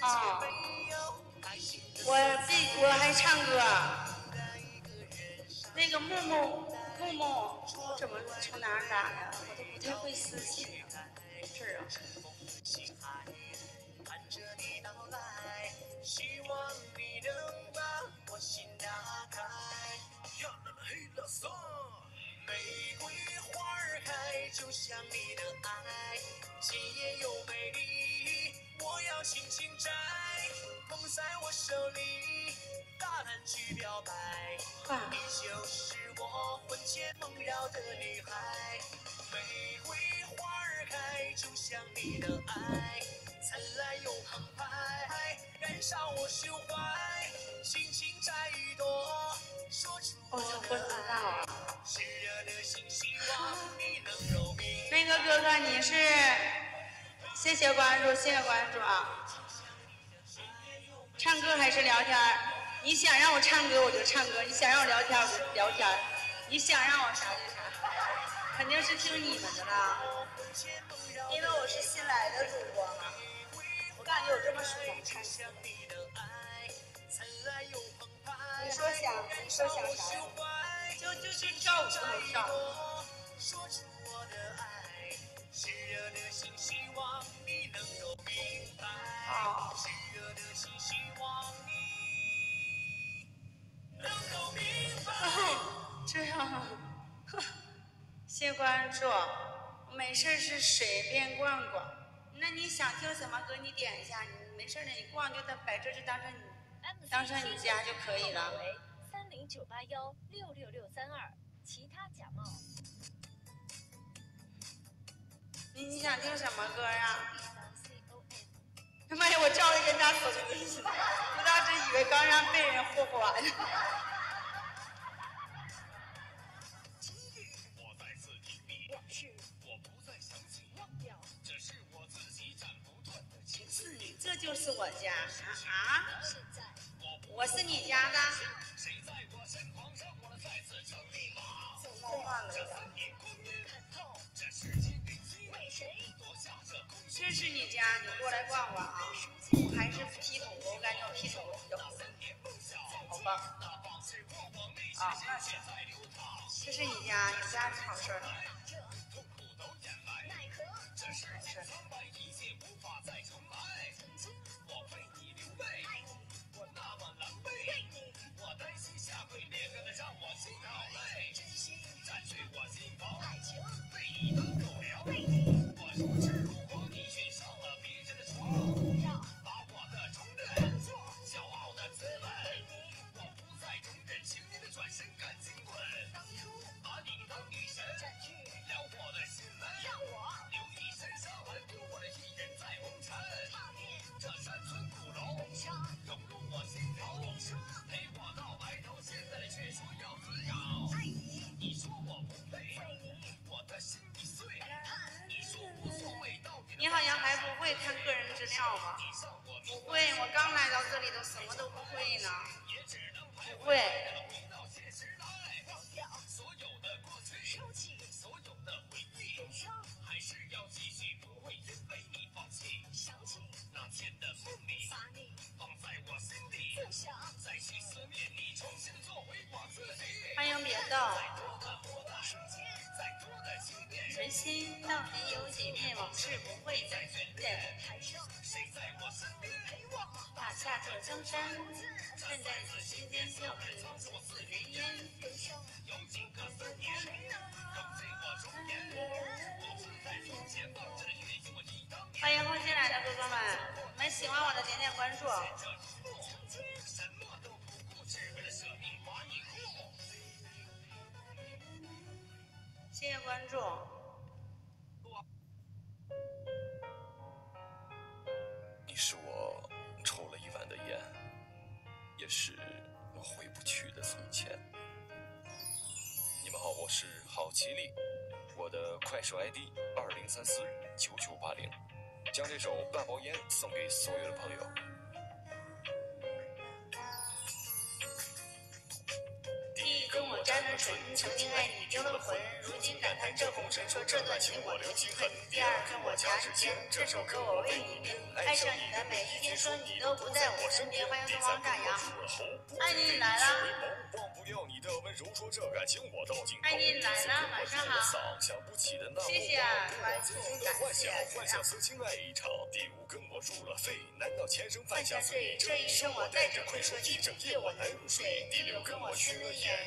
啊，我还唱歌。那个木木，我怎么从哪儿打呀？我都不太会私信这儿啊。 玫瑰花儿开，就像你的爱，鲜艳又美丽。我要轻轻摘，捧在我手里，大胆去表白。你就是我魂牵梦绕的女孩。玫瑰花儿开，就像你的爱，灿烂又澎湃，燃烧我胸怀。轻轻摘一朵，说出我的爱。炙热的心，希望你能柔明。 那个哥哥，你是？谢谢关注，谢谢关注啊！唱歌还是聊天？你想让我唱歌我就唱歌，你想让我聊天我就聊天，你想让我啥就啥，肯定是听你们的了，因为我是新来的主播嘛。我感觉有这么说想唱。你说想啥？就跳舞都能跳。哦。这样，谢谢关注。没事是随便逛逛。那你想听什么歌，你点一下。你没事的，你逛就把这就当成你家就可以了。 3098166632，其他假冒。 你想听什么歌啊？他妈呀！我叫的跟大头子似的，不当真以为刚让被人霍霍完。这就是我家啊！我是你家的？冒犯了呀！这是你家，你过来逛逛啊！我还是劈头，我感觉我劈头比较好。好吧。啊，那行。这是你家，你家是好事儿。你好像还不会看个人资料吗？不会，我刚来到这里都什么都不会呢。不会。欢迎别逗。人心到底有几面，往事不会再重演。大厦这江山，站在你心间，就如此云烟。欢迎后进来的哥哥们，你们喜欢我的点点关注。谢谢关注。 你是我抽了一晚的烟，也是我回不去的从前。你们好，我是郝吉利，我的快手 ID 20349980，将这首半包烟送给所有的朋友。 地跟我沾着纯，曾经爱你丢了魂，如今感叹这红尘，说这段情我留情痕。第二跟我夹指尖，这首歌我为你编，爱上你的每一天，说你都不在我身边。欢迎东王炸羊，爱你来了。爱你来了，晚上好。谢谢关注，感谢。犯下罪，这一生我带着愧，说一整夜我难入睡。第六跟我宣了言，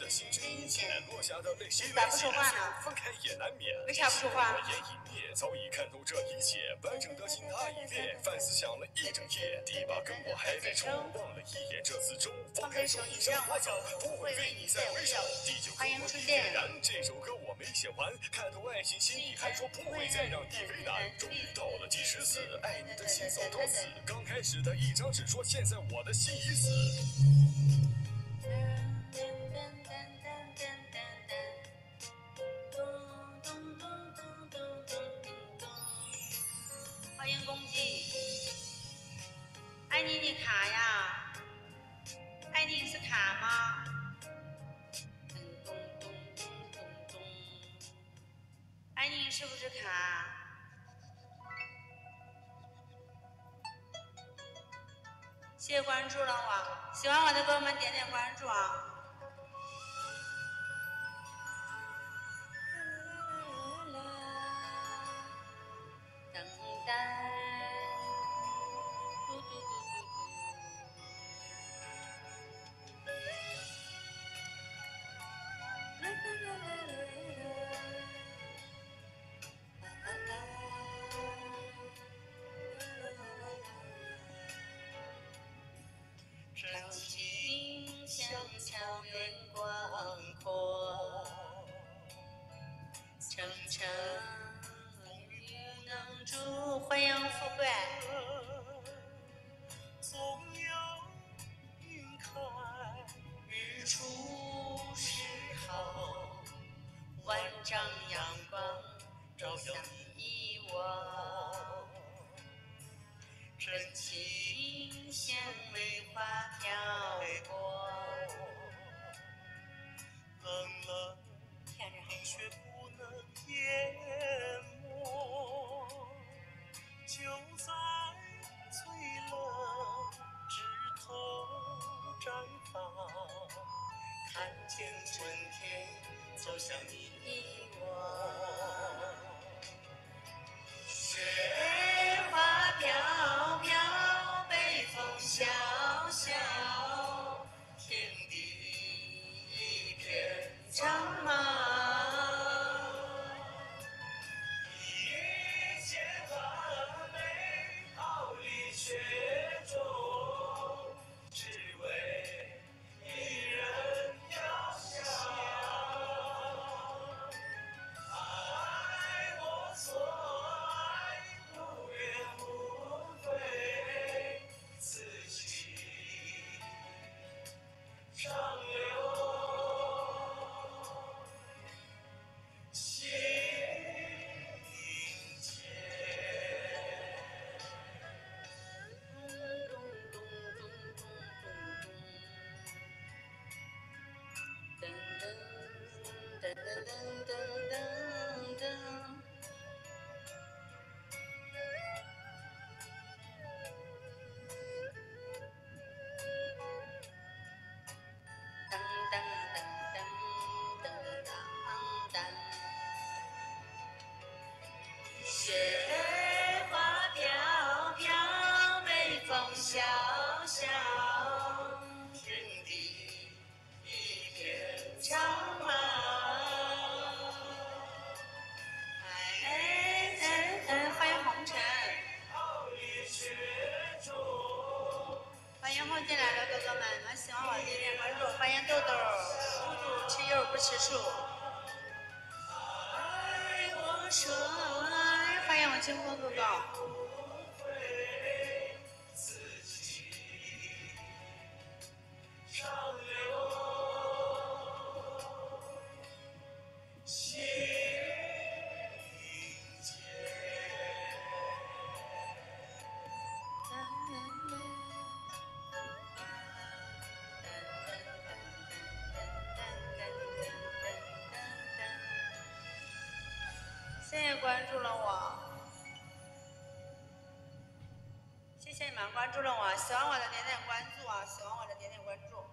你咋不说话呢？为啥不说话？ 早已看透这一切，完整的心他已裂，反思想了一整夜。第八跟我还在抽，望了一眼这四周，放开手你让我走，不会为你再回首。第九跟我是点燃，这首歌我没写完，看透爱情心意，还说不会再让你为难。终于到了第14，爱你的心早到死，刚开始的一张纸说现在我的心已死。 欢迎公鸡，爱你你卡呀？爱你是卡吗？爱你是不是卡？谢谢关注了我，喜欢我的朋友们点点关注啊！等待，嘟嘟嘟嘟真情像草原广阔， 层层风雨不能阻。欢迎富贵。 总有云开日出时候，万丈阳光照耀你我，真情像梅花飘过，冷冷天然冰雪不能淹没，就在最冷枝头绽放，看见春天走向你我。雪花飘飘，北风萧萧，天地一片苍茫。一切完美，逃离雪中，只为一人渺小。爱我所爱，无怨无悔，自己长留。心间。 噔噔噔噔噔噔。噔噔噔噔噔噔噔。雪花飘飘，北风萧萧， 天地一片苍茫。欢迎红尘， 逃离雪中， 欢迎后进来的哥哥们，们喜欢我点点关注，欢迎豆豆，嘟嘟吃柚不吃树。 爱我所爱，欢迎我清风哥哥。 会自己长留。心间。 注了我，谢谢你们关注了我，喜欢我的点点关注啊，喜欢我的点点关注。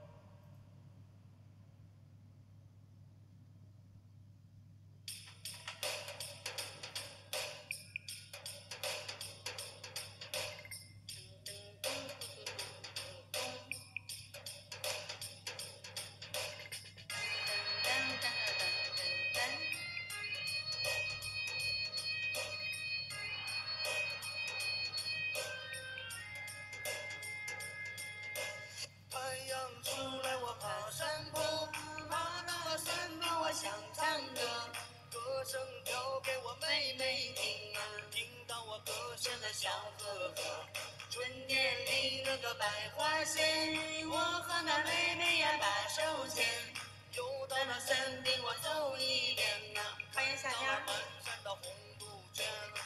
太阳出来，我爬山坡，爬到了山坡，我想唱歌，歌声飘给我妹妹听啊，听到我歌声的小河河。春天里那个百花鲜，我和那妹妹呀把手牵，又到了山顶我走一遍呐， 欢迎小妞。 满山的红杜鹃。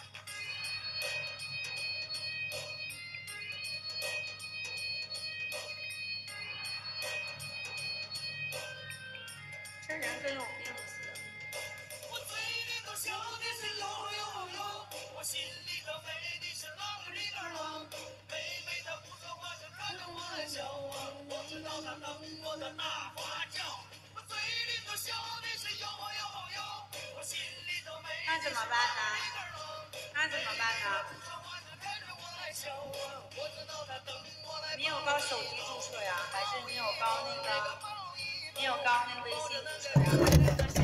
这人跟有病似的。 我嘴里头笑的是哟哟哟，我心里头美的是啷里个啷。妹妹她不说话，就看着我来笑啊，我知道她等我的大花轿。我嘴里头笑的是哟哟哟，我心里头美的那怎么办呢？那怎么办呢？ 不说话就看着我来笑啊，我知道她等我来。 你有搞手机注册呀？还是你有搞那个？你有搞那个微信注册呀？